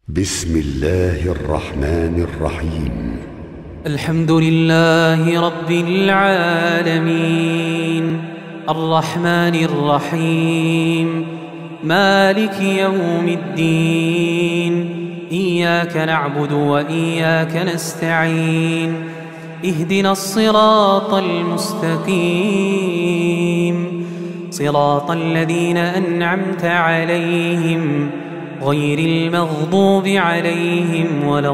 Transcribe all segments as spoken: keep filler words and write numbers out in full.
بسم الله الرحمن الرحيم. الحمد لله رب العالمين الرحمن الرحيم مالك يوم الدين. إياك نعبد وإياك نستعين. اهدنا الصراط المستقيم صراط الذين أنعمت عليهم غير المغضوب عليهم ولا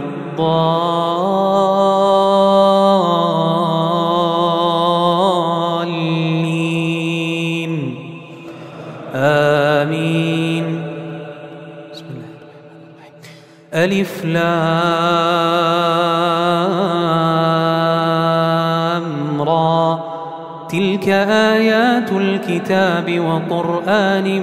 الضالين آمين. بسم الله الرحمن الرحيم. ألف لام را تلك آيات الكتاب وقرآن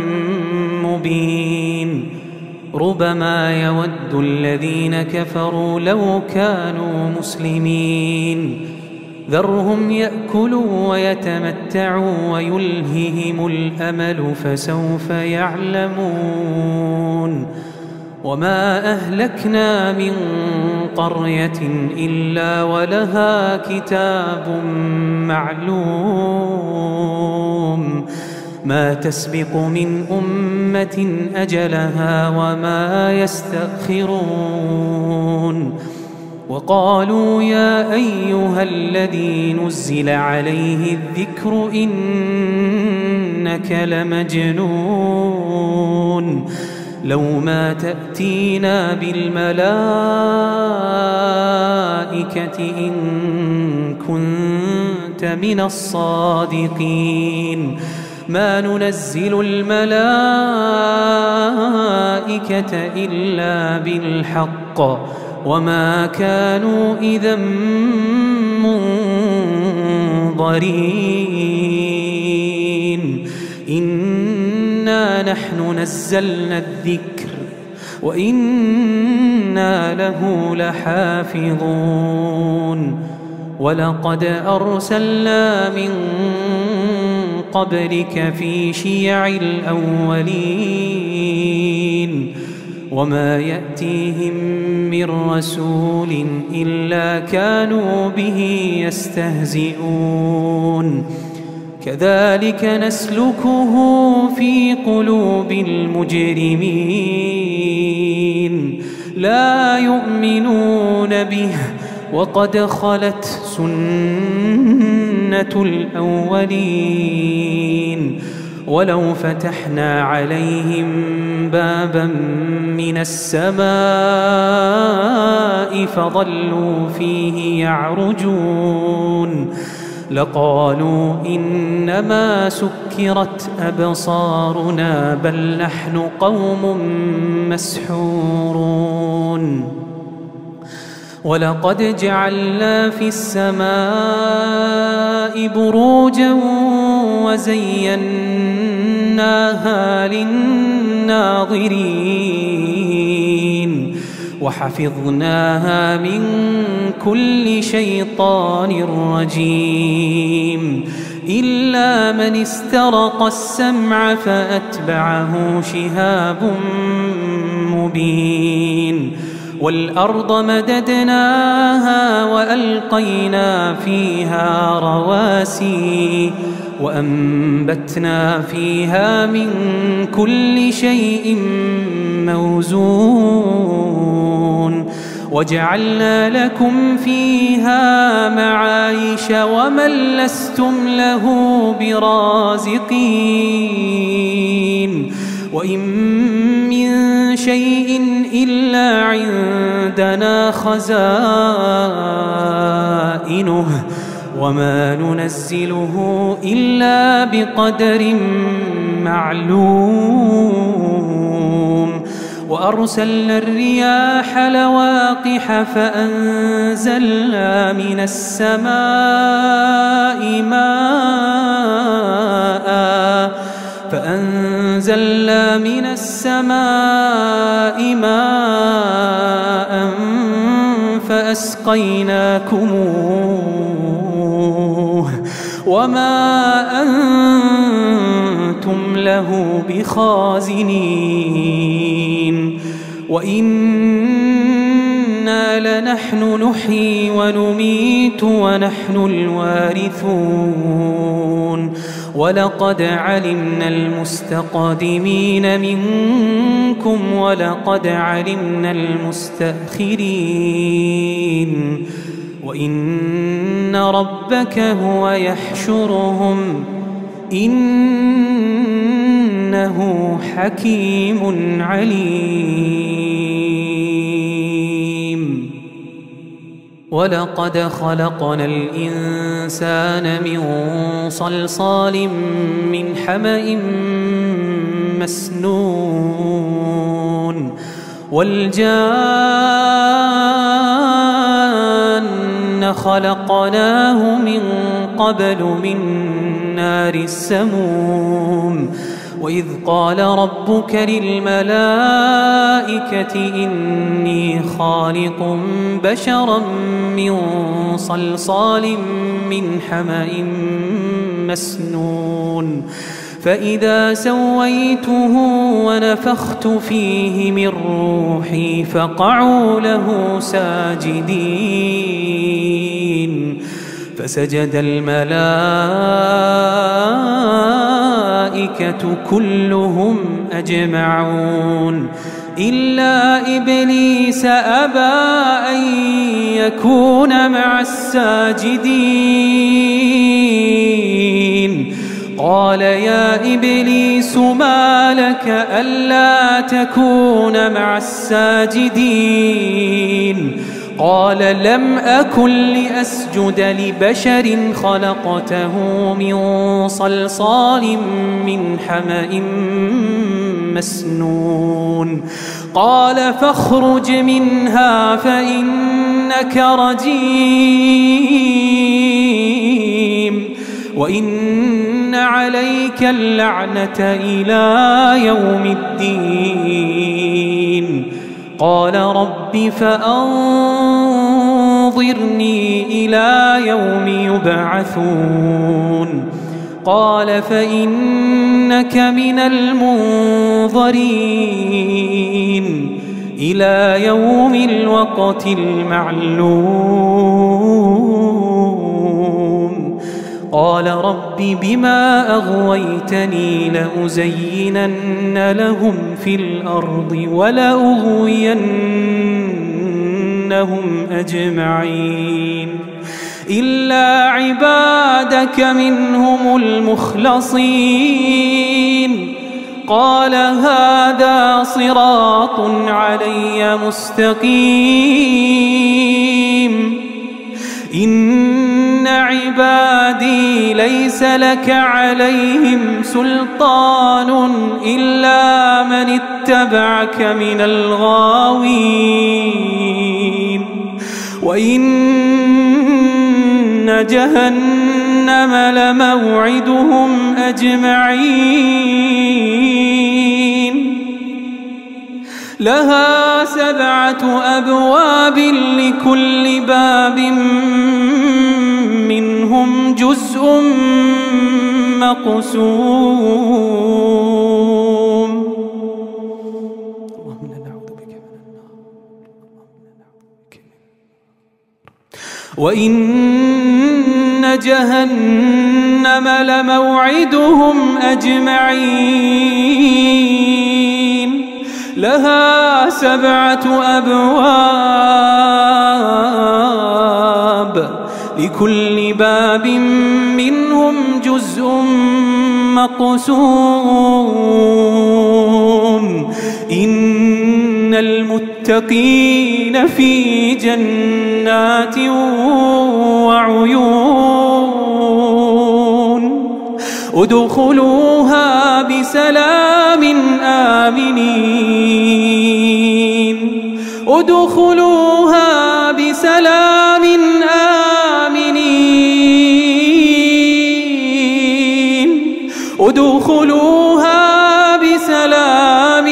مبين. ربما يود الذين كفروا لو كانوا مسلمين. ذرهم يأكلوا ويتمتعوا ويلههم الأمل فسوف يعلمون. وما أهلكنا من قرية إلا ولها كتاب معلوم. ما تسبق من أمة أجلها وما يستأخرون. وقالوا يا أيها الذي نزل عليه الذكر إنك لمجنون. لو ما تأتينا بالملائكة إن كنت من الصادقين. ما ننزل الملائكة إلا بالحق وما كانوا إذا منظرين. إنا نحن نزلنا الذكر وإنا له لحافظون. ولقد أرسلنا من قبلك في شيع الأولين. وما يأتيهم من رسول إلا كانوا به يستهزئون. كذلك نسلكه في قلوب المجرمين. لا يؤمنون به وقد خلت سنة الأولين. ولو فتحنا عليهم بابا من السماء فظلوا فيه يعرجون لقالوا إنما سكرت أبصارنا بل نحن قوم مسحورون. ولقد جعلنا في السماء بروجا وزيناها للناظرين وحفظناها من كل شيطان رجيم. إلا من استرق السمع فأتبعه شهاب مبين. والأرض مددناها وألقينا فيها رواسي وأنبتنا فيها من كل شيء موزون. وجعلنا لكم فيها معايش ومن لستم له برازقين. وإن من شيء إلا عندنا خزائنه وما ننزله إلا بقدر معلوم. وأرسلنا الرياح لواقح فأنزلنا من السماء ماء فأنزلنا من السماء ماء فأسقيناكموه وما أنتم له بخازنين. وإنا لنحن نحيي ونميت ونحن الوارثون ولقد علمنا المستقدمين منكم ولقد علمنا المستأخرين وإن ربك هو يحشرهم إنه حكيم عليم ولقد خلقنا الإنسان من صلصال من حمأ مسنون والجان خلقناه من قبل من نار السموم وإذ قال ربك للملائكة إني خالق بشرا من صلصال من حمأ مسنون فإذا سويته ونفخت فيه من روحي فقعوا له ساجدين فسجد الملائكة كلهم أجمعون إلا إبليس أبى أن يكون مع الساجدين قال يا إبليس ما لك ألا تكون مع الساجدين قال لم أكن لأسجد لبشر خلقته من صلصال من حمأ مسنون قال فاخرج منها فإنك رجيم وإن عليك اللعنة إلى يوم الدين قال رب فأنظرني إلى يوم يبعثون قال فإنك من المنظرين إلى يوم الوقت المعلوم قال رب بما أغويتني لأزينن لهم في الأرض ولأغوينهم أجمعين إلا عبادك منهم المخلصين قال هذا صراط علي مستقيم إن عبادي ليس لك عليهم سلطان إلا من اتبعك من الغاوين وإن جهنم لموعدهم أجمعين لها سبعة أبواب لكل باب منهم جزء مقسوم اللهم نعوذ بك من النار وإن جهنم لموعدهم أجمعين لها سبعة أبواب لكل باب منهم جزء مقسوم إن المتقين في جنات وعيون ادخلوها بسلام آمنين ادخلوها بسلام آمنين ادخلوها بسلام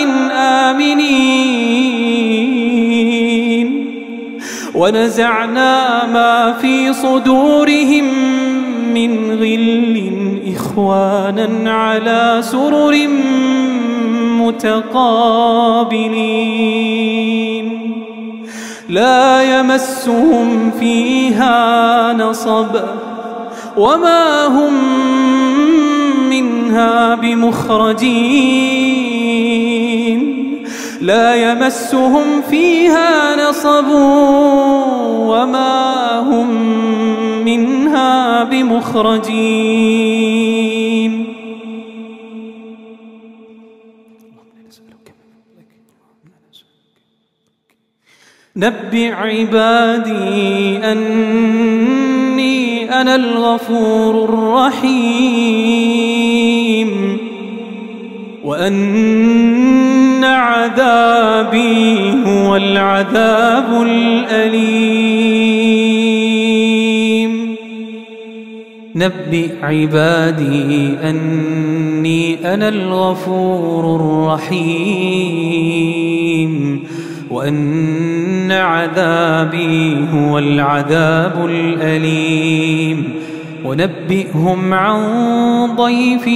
آمنين ونزعنا ما في صدورهم من غل إخوانا على سرر متقابلين لا يمسهم فيها نصب وما هم منها بمخرجين لا يمسهم فيها نصب وما هم منها بمخرجين. نبئ عبادي أني أنا الغفور الرحيم وأن عذابي هو العذاب الأليم. نبئ عبادي أني أنا الغفور الرحيم وأن عذابي هو العذاب الأليم. ونبئهم عن ضيف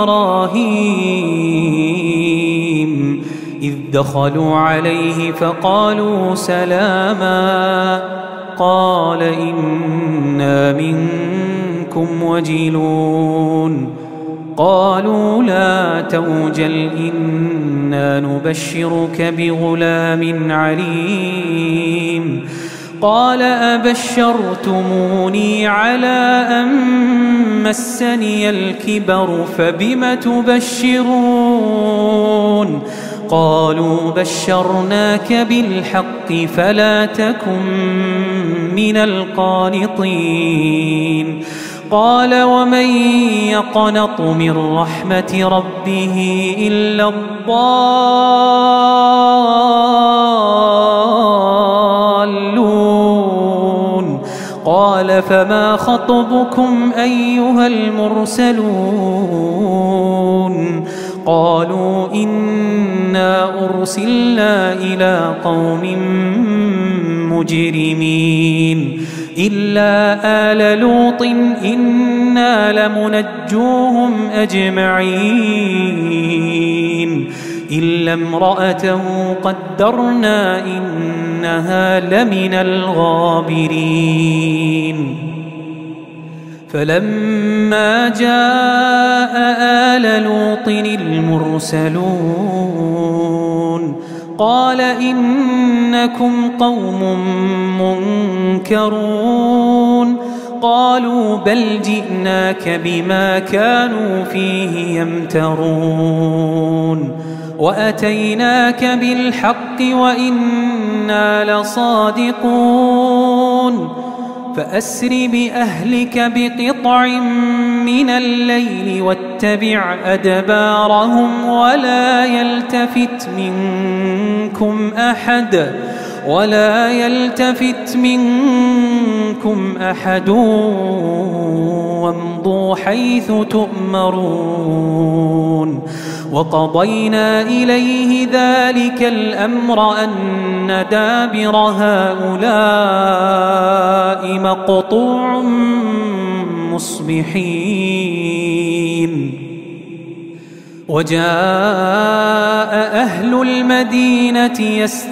إبراهيم إذ دخلوا عليه فقالوا سلاما قال إنا منكم وجلون قالوا لا توجل إنا نبشرك بغلام عليم قال أبشرتموني على أن مسني الكبر فبم تبشرون قالوا بشرناك بالحق فلا تكن من القانطين قال ومن يقنط من رحمة ربه إلا الضالون قال فما خطبكم أيها المرسلون قالوا إنا أرسلنا إلى قوم مجرمين إلا آل لوط إنا لمنجوهم أجمعين إلا امرأته قدرنا إنها لمن الغابرين فلما جاء آل لوط المرسلون قال إنكم قوم منكرون قالوا بل جئناك بما كانوا فيه يمترون وأتيناك بالحق وإنا لصادقون فأسر بأهلك بقطع من الليل واتبع أدبارهم ولا يلتفت منكم أحد ولا يلتفت منكم أحد وامضوا حيث تؤمرون وقضينا إليه ذلك الأمر أن دابر هؤلاء مقطوع مصبحين وجاء أهل المدينة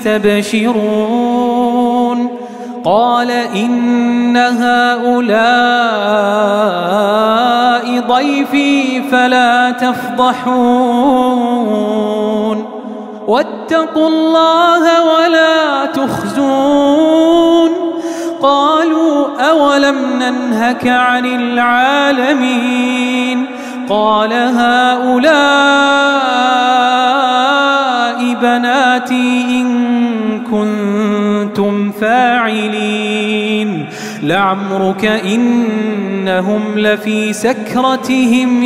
يستبشرون قال إن هؤلاء ضيفي فلا تفضحون واتقوا الله ولا تخزون قالوا أولم ننهك عن العالمين قال هؤلاء بناتي إن كنتم فاعلين لعمرك إنهم لفي سكرتهم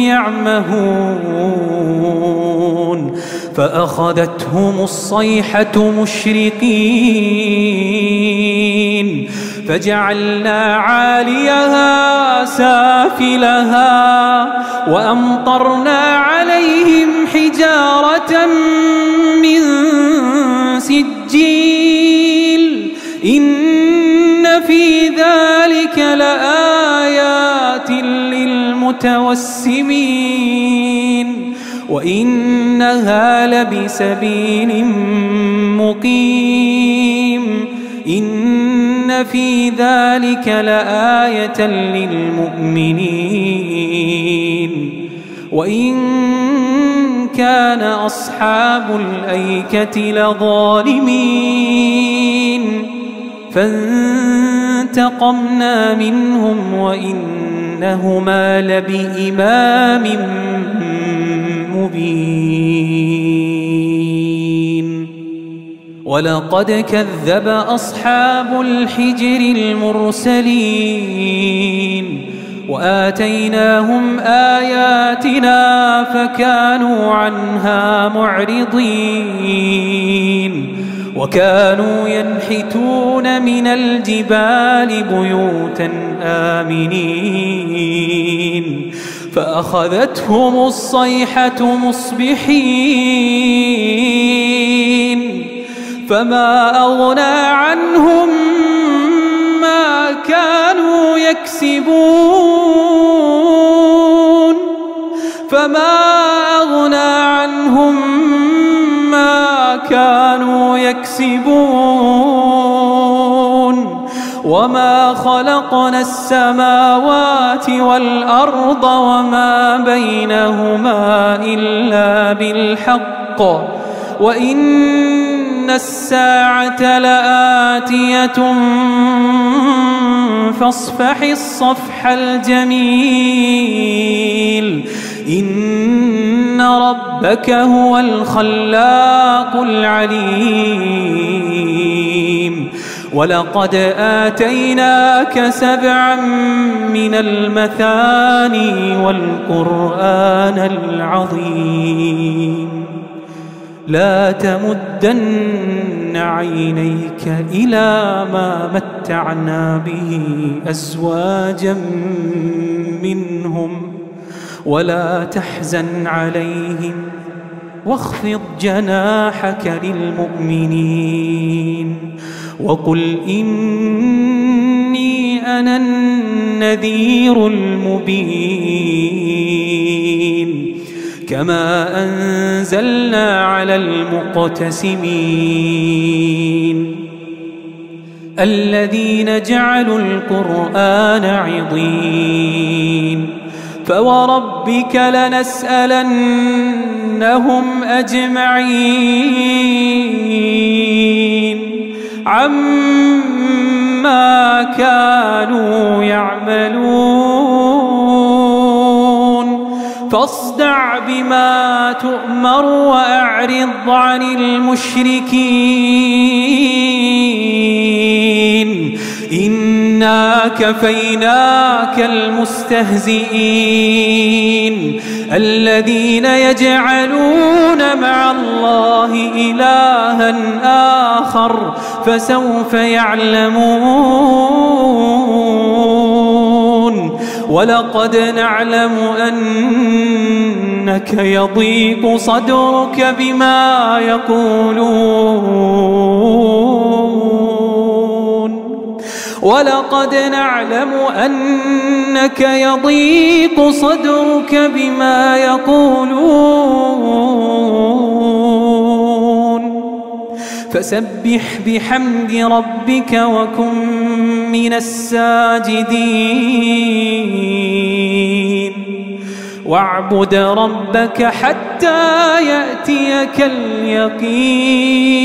يعمهون فأخذتهم الصيحة مشرقين فجعلنا عاليها سافلها وأمطرنا عليهم حجارة من سجيل إن في ذلك لآيات للمتوسمين وإنها لبسبيل مقيم إن في ذلك لآية للمؤمنين وإن كان أصحاب الأيكة لظالمين فانتقمنا منهم وإنهما لبإمام مبين ولقد كذب أصحاب الحجر المرسلين وآتيناهم آياتنا فكانوا عنها معرضين وكانوا ينحتون من الجبال بيوتا آمنين فأخذتهم الصيحة مصبحين فما أغنى عنهم ما كانوا يكسبون فما أغنى عنهم ما كانوا يكسبون وما خلقنا السماوات والأرض وما بينهما إلا بالحق وإن الساعة لآتية فاصفح الصفح الجميل إن ربك هو الخلاق العليم ولقد آتيناك سبعا من المثاني والقرآن العظيم لا تمدن عينيك إلى ما متعنا به أزواجا منهم ولا تحزن عليهم واخفض جناحك للمؤمنين وقل إني أنا النذير المبين كما أنزلنا على المقتسمين الذين جعلوا القرآن عضين فوربك لنسألنهم أجمعين عما كانوا يعملون فاصدع بما تؤمر وأعرض عن المشركين إنا كفيناك المستهزئين الذين يجعلون مع الله إلها آخر فسوف يعلمون ولقد نعلم أنك يضيق صدرك بما يقولون ولقد نعلم أنك يضيق صدرك بما يقولون فسبح بحمد ربك وكن من الساجدين واعبد ربك حتى يأتيك اليقين